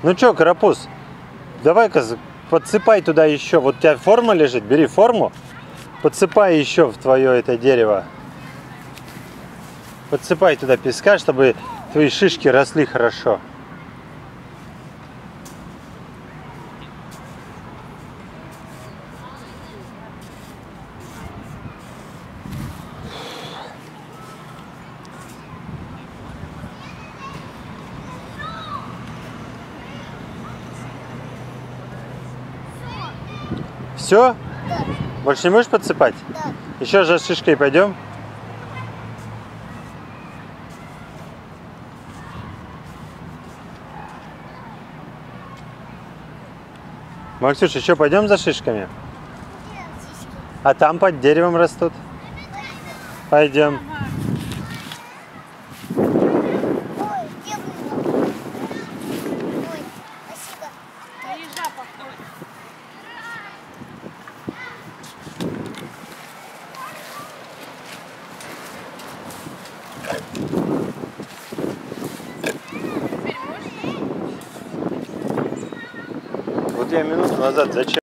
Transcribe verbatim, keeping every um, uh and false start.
Ну чё, Карапуз, давай-ка подсыпай туда еще. Вот у тебя форма лежит, бери форму, подсыпай еще в твое это дерево. Подсыпай туда песка, чтобы твои шишки росли хорошо. Все? Да. Больше не будешь подсыпать? Да. Еще за шишкой пойдем? Максюш, еще пойдем за шишками? А там под деревом растут? Пойдем. Ой, где было? Ой, спасибо. На ежа похож. Вот я минуту назад зачем?